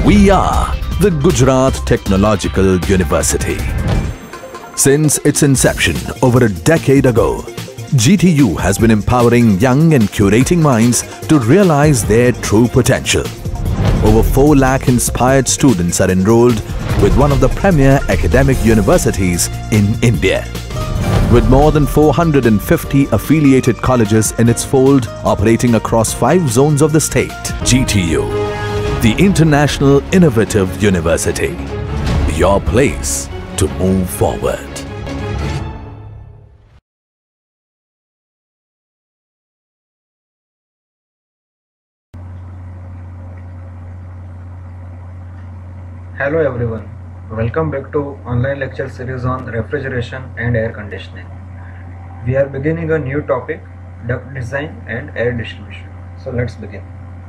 We are the Gujarat Technological University. Since its inception over a decade ago, GTU has been empowering young and curating minds to realize their true potential. Over 4 lakh inspired students are enrolled with one of the premier academic universities in India. With more than 450 affiliated colleges in its fold operating across 5 zones of the state, GTU, the International Innovative University, your place to move forward. Hello everyone, welcome back to online lecture series on refrigeration and air conditioning. We are beginning a new topic, duct design and air distribution. So let's begin.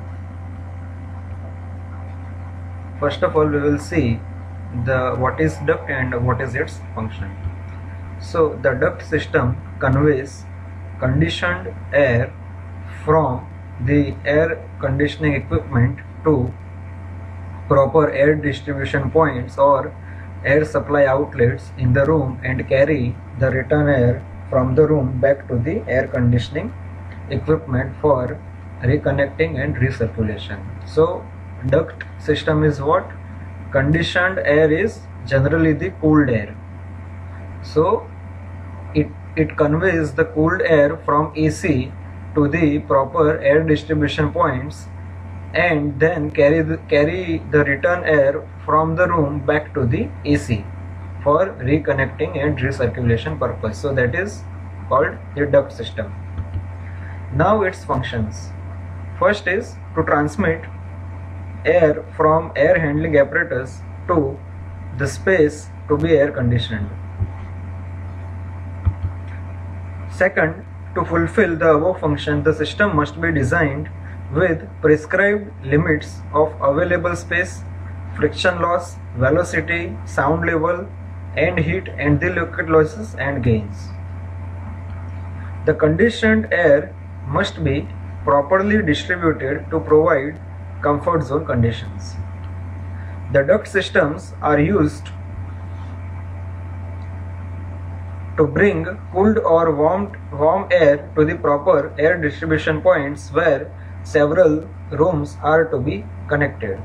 First of all, we will see what is duct and what is its function. So the duct system conveys conditioned air from the air conditioning equipment to proper air distribution points or air supply outlets in the room and carry the return air from the room back to the air conditioning equipment for reconnecting and recirculation. So duct system is what? Conditioned air is generally the cooled air. So it conveys the cooled air from AC to the proper air distribution points and then carry the return air from the room back to the AC for reconnecting and recirculation purpose. So that is called the duct system. Now its functions. First is to transmit air from air handling apparatus to the space to be air conditioned. Second, to fulfill the above function, the system must be designed with prescribed limits of available space, friction loss, velocity, sound level, and heat and the liquid losses and gains. The conditioned air must be properly distributed to provide comfort zone conditions. The duct systems are used to bring cooled or warm air to the proper air distribution points where several rooms are to be connected.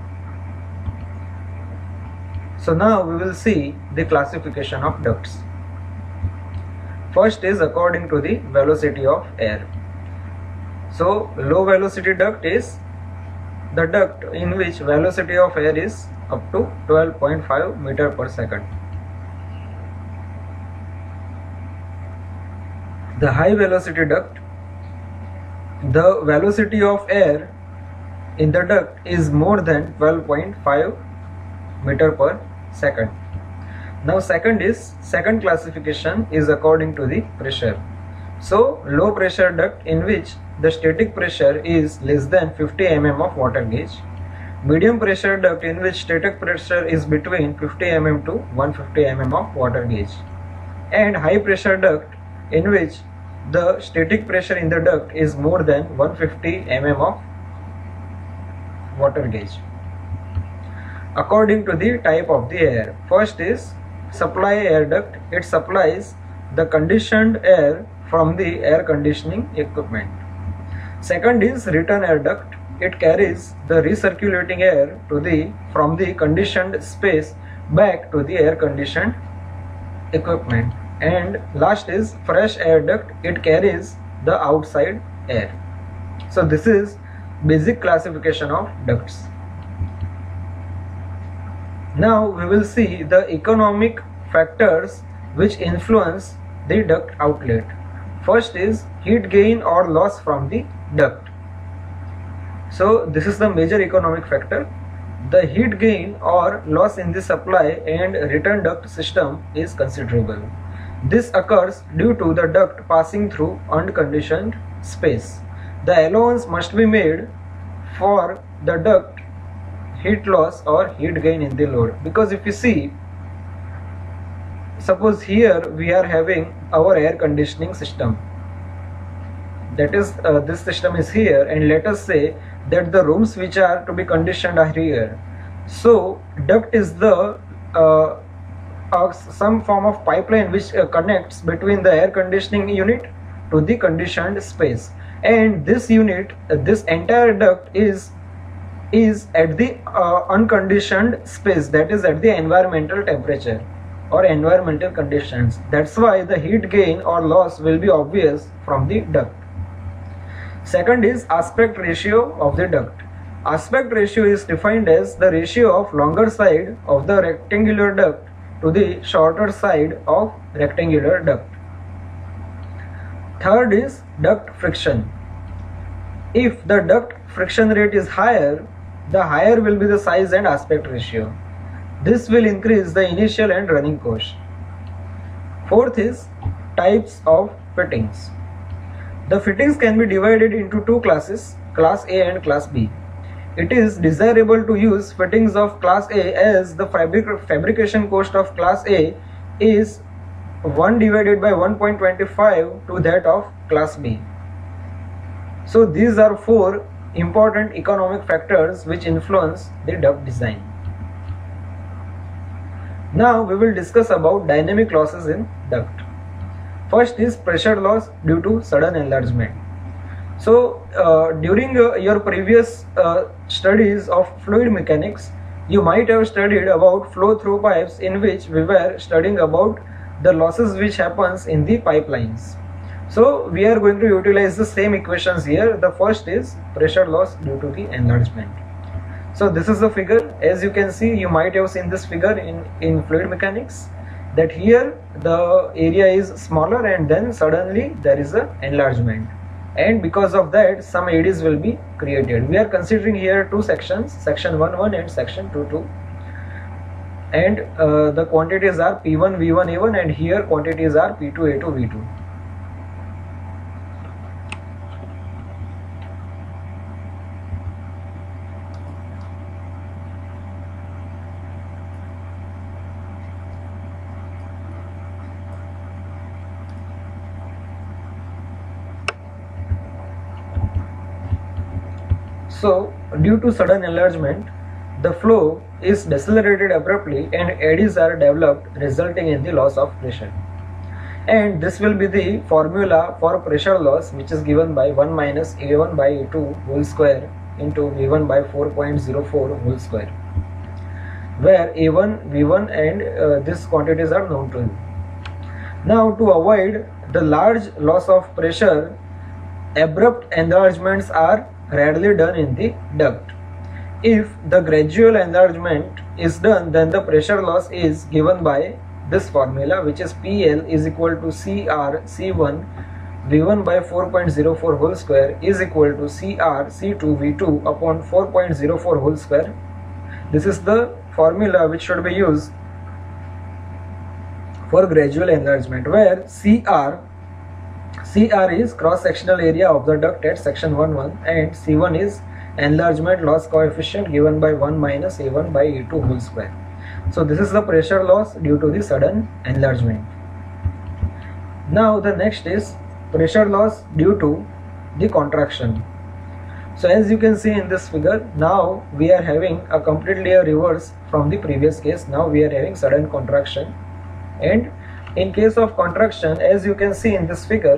So now we will see the classification of ducts. First is according to the velocity of air. So low velocity duct is the duct in which velocity of air is up to 12.5 meter per second. The high velocity duct, the velocity of air in the duct is more than 12.5 meter per second. Now second classification is according to the pressure. So low pressure duct in which the static pressure is less than 50 mm of water gauge. Medium pressure duct in which static pressure is between 50 mm to 150 mm of water gauge. And high pressure duct in which the static pressure in the duct is more than 150 mm of water gauge. According to the type of the air, first is supply air duct. It supplies the conditioned air from the air conditioning equipment. Second is return air duct. It carries the recirculating air from the conditioned space back to the air conditioned equipment. And last is fresh air duct. It carries the outside air. So this is basic classification of ducts. Now we will see the economic factors which influence the duct outlet. First is heat gain or loss from the duct. So this is the major economic factor. The heat gain or loss in the supply and return duct system is considerable. This occurs due to the duct passing through unconditioned space. The allowance must be made for the duct heat loss or heat gain in the load, because if you see, suppose here we are having our air conditioning system, that is this system is here, and let us say that the rooms which are to be conditioned are here. So duct is the some form of pipeline which connects between the air conditioning unit to the conditioned space, and this unit, this entire duct is at the unconditioned space, that is at the environmental temperature or environmental conditions. That's why the heat gain or loss will be obvious from the duct. Second is aspect ratio of the duct. Aspect ratio is defined as the ratio of longer side of the rectangular duct to the shorter side of rectangular duct. Third is duct friction. If the duct friction rate is higher, the higher will be the size and aspect ratio. This will increase the initial and running cost. Fourth is types of fittings. The fittings can be divided into two classes, class A and class B. It is desirable to use fittings of class A as the fabrication cost of class A is 1 divided by 1.25 to that of class B. So these are four important economic factors which influence the duct design. Now we will discuss about dynamic losses in duct. First is pressure loss due to sudden enlargement. So during your previous studies of fluid mechanics, you might have studied about flow through pipes, in which we were studying about the losses which happens in the pipelines. So we are going to utilize the same equations here. The first is pressure loss due to the enlargement. So this is the figure. As you can see, you might have seen this figure in fluid mechanics, that here the area is smaller and then suddenly there is an enlargement, and because of that some eddies will be created. We are considering here two sections, section 1.1 and section 2.2, and the quantities are P1 V1 A1, and here quantities are P2 A2 V2. So due to sudden enlargement, the flow is decelerated abruptly and eddies are developed, resulting in the loss of pressure. And this will be the formula for pressure loss, which is given by 1 minus A1 by A2 whole square into V1 by 4.04 whole square, where A1, V1 and these quantities are known to you. Now to avoid the large loss of pressure, abrupt enlargements are rarely done in the duct. If the gradual enlargement is done, then the pressure loss is given by this formula, which is PL is equal to CR C1 V1 by 4.04 whole square is equal to CR C2 V2 upon 4.04 whole square. This is the formula which should be used for gradual enlargement, where CR is cross-sectional area of the duct at section 1.1 and C1 is enlargement loss coefficient given by 1 minus A1 by A2 whole square. So this is the pressure loss due to the sudden enlargement. Now the next is pressure loss due to the contraction. So as you can see in this figure, now we are having a completely a reverse from the previous case. Now we are having sudden contraction, and in case of contraction, as you can see in this figure,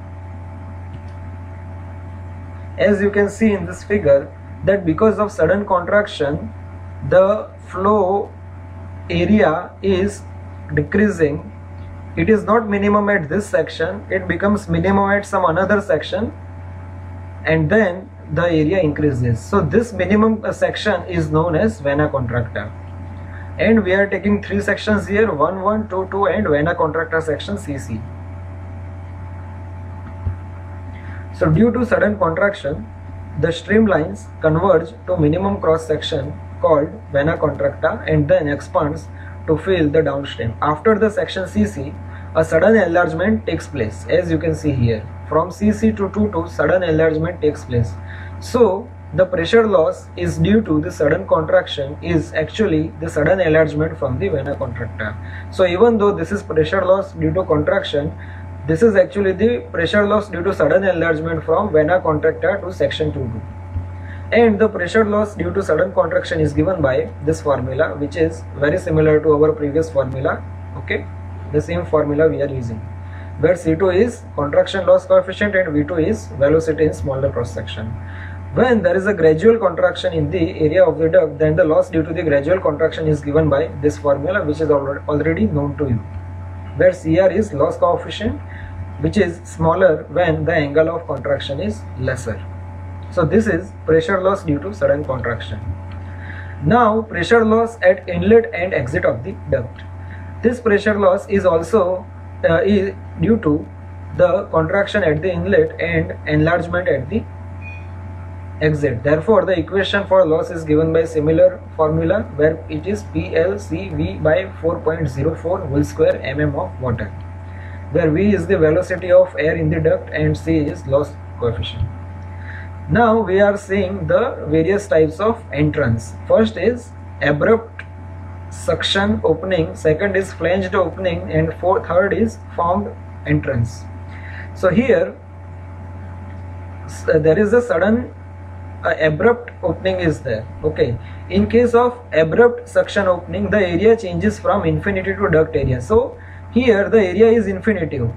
that because of sudden contraction, the flow area is decreasing. It is not minimum at this section, it becomes minimum at some another section, and then the area increases. So this minimum section is known as vena contracta, and we are taking three sections here, 1.1, 2.2 and vena contracta section CC. So due to sudden contraction, the streamlines converge to minimum cross section called vena contracta and then expands to fill the downstream. After the section CC, a sudden enlargement takes place. As you can see here, from CC to 2.2, sudden enlargement takes place. So the pressure loss is due to the sudden contraction is actually the sudden enlargement from the vena contracta. So even though this is pressure loss due to contraction, this is actually the pressure loss due to sudden enlargement from vena contracta to section 2.2. And the pressure loss due to sudden contraction is given by this formula, which is very similar to our previous formula. Okay, the same formula we are using, where C2 is contraction loss coefficient and V2 is velocity in smaller cross section. When there is a gradual contraction in the area of the duct, then the loss due to the gradual contraction is given by this formula, which is already known to you, where CR is loss coefficient, which is smaller when the angle of contraction is lesser. So this is pressure loss due to sudden contraction. Now pressure loss at inlet and exit of the duct. This pressure loss is also due to the contraction at the inlet and enlargement at the exit. Therefore, the equation for loss is given by similar formula, where it is PLCV by 4.04 whole square mm of water, where V is the velocity of air in the duct and C is loss coefficient. Now we are seeing the various types of entrance. First is abrupt suction opening, second is flanged opening, and third is formed entrance. So here there is a sudden abrupt opening is there. Okay, in case of abrupt suction opening, the area changes from infinitive to duct area. So here the area is infinitive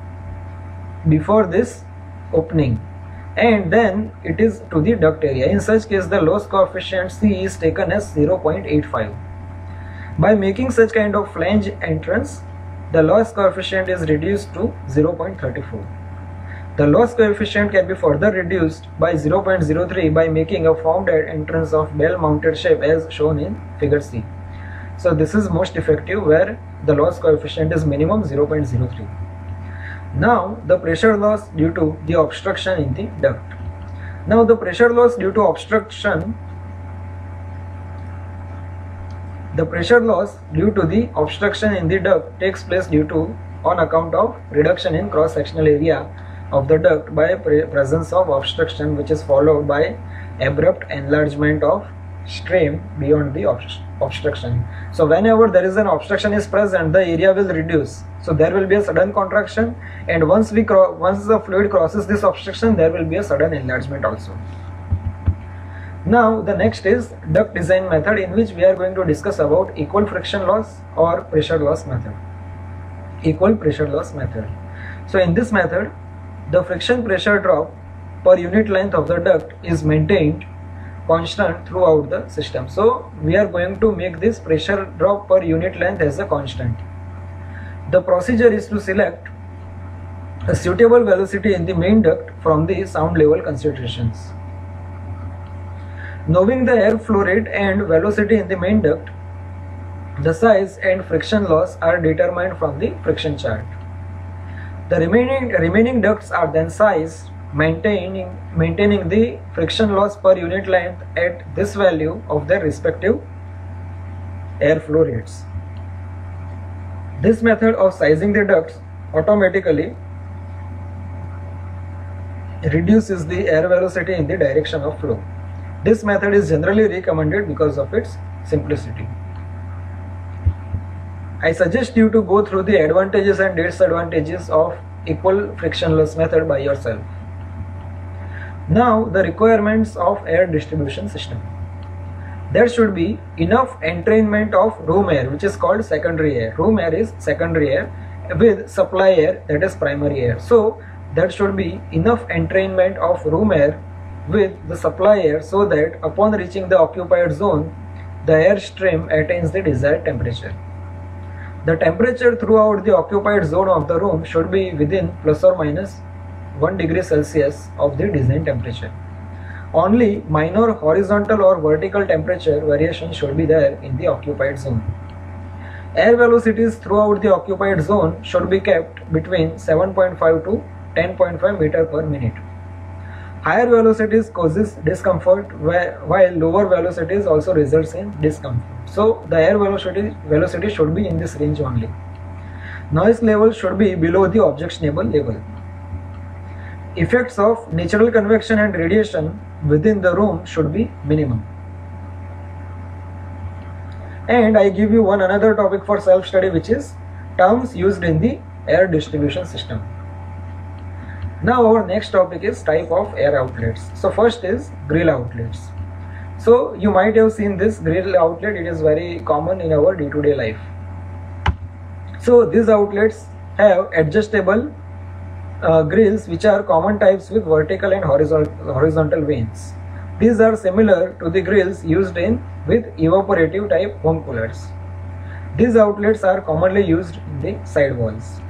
before this opening, and then it is to the duct area. In such case, the loss coefficient C is taken as 0.85. By making such kind of flange entrance, the loss coefficient is reduced to 0.34. The loss coefficient can be further reduced by 0.03 by making a formed entrance of bell mounted shape as shown in figure C. So this is most effective, where the loss coefficient is minimum 0.03. Now the pressure loss due to the obstruction in the duct. Now the pressure loss due to obstruction, the pressure loss due to the obstruction in the duct takes place due to on account of reduction in cross sectional area of the duct by presence of obstruction, which is followed by abrupt enlargement of stream beyond the obstruction. So whenever there is an obstruction is present, the area will reduce. So there will be a sudden contraction, and once the fluid crosses this obstruction, there will be a sudden enlargement also. Now the next is duct design method, in which we are going to discuss about equal friction loss or pressure loss method. Equal pressure loss method. So in this method, the friction pressure drop per unit length of the duct is maintained constant throughout the system. So we are going to make this pressure drop per unit length as a constant. The procedure is to select a suitable velocity in the main duct from the sound level considerations. Knowing the air flow rate and velocity in the main duct, the size and friction loss are determined from the friction chart. The remaining ducts are then sized, maintaining the friction loss per unit length at this value of their respective air flow rates. This method of sizing the ducts automatically reduces the air velocity in the direction of flow. This method is generally recommended because of its simplicity. I suggest you to go through the advantages and disadvantages of equal frictionless method by yourself. Now the requirements of air distribution system. There should be enough entrainment of room air, which is called secondary air. Room air is secondary air with supply air, that is primary air. So there should be enough entrainment of room air with the supply air, so that upon reaching the occupied zone, the air stream attains the desired temperature. The temperature throughout the occupied zone of the room should be within plus or minus 1 degree Celsius of the design temperature. Only minor horizontal or vertical temperature variation should be there in the occupied zone. Air velocities throughout the occupied zone should be kept between 7.5 to 10.5 meter per minute. Higher velocities causes discomfort, while lower velocities also results in discomfort. So the air velocity should be in this range only. Noise level should be below the objectionable level. Effects of natural convection and radiation within the room should be minimum. And I give you another topic for self-study, which is terms used in the air distribution system. Now our next topic is type of air outlets. So first is grill outlets. So you might have seen this grill outlet. It is very common in our day-to-day life. So these outlets have adjustable grills which are common types with vertical and horizontal vanes. These are similar to the grills used with evaporative type home coolers. These outlets are commonly used in the side walls.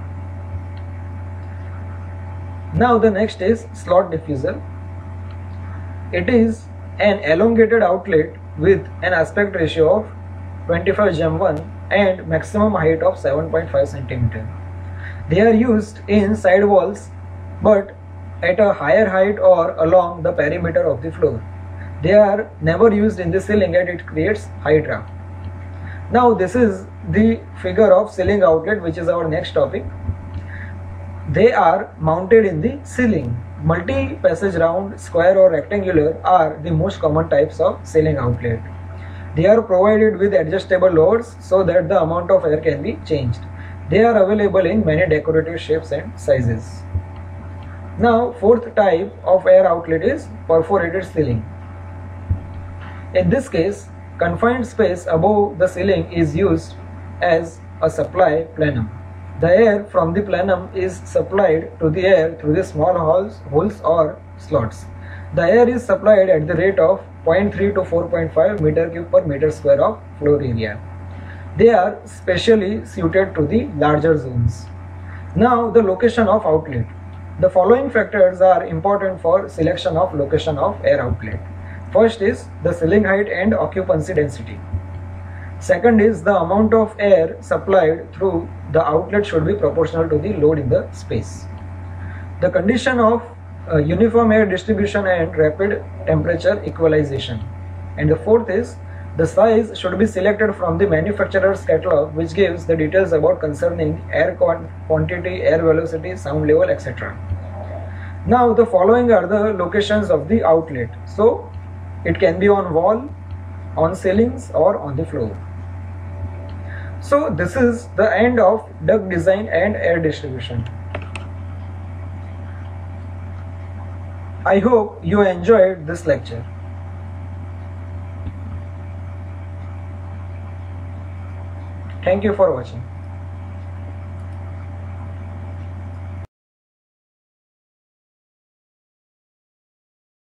Now the next is slot diffuser. It is an elongated outlet with an aspect ratio of 25:1 and maximum height of 7.5 cm. They are used in side walls but at a higher height or along the perimeter of the floor. They are never used in the ceiling and it creates high draft. Now this is the figure of ceiling outlet, which is our next topic. They are mounted in the ceiling. Multi-passage round, square or rectangular are the most common types of ceiling outlet. They are provided with adjustable lowers so that the amount of air can be changed. They are available in many decorative shapes and sizes. Now fourth type of air outlet is perforated ceiling. In this case, confined space above the ceiling is used as a supply plenum. The air from the plenum is supplied to the air through the small holes or slots. The air is supplied at the rate of 0.3 to 4.5 meter cube per meter square of floor area. They are specially suited to the larger zones. Now the location of outlet. The following factors are important for selection of location of air outlet. First is the ceiling height and occupancy density. Second is the amount of air supplied through the outlet should be proportional to the load in the space. The condition of uniform air distribution and rapid temperature equalization. And the fourth is the size should be selected from the manufacturer's catalog, which gives the details about concerning air quantity, air velocity, sound level, etc. Now the following are the locations of the outlet. So it can be on wall, on ceilings or on the floor. So this is the end of duct design and air distribution. I hope you enjoyed this lecture. Thank you for watching.